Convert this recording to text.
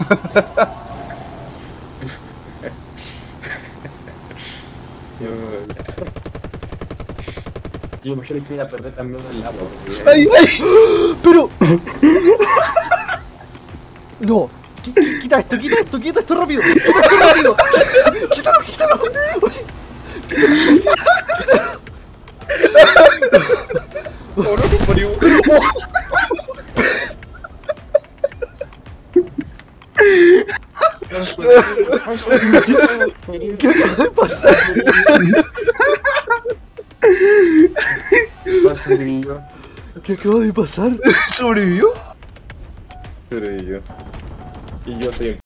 Yo imagino que iba a perder también el agua. ¡Ay, ay! ¡Pero! ¡No! Quita esto rápido. Quita esto rápido. Quítalo. Oh, no, no murió. ¿Qué acaba de pasar? Sobrevivió. ¿Qué acaba de pasar? ¿Sobrevivió? Sobrevivió. Y yo estoy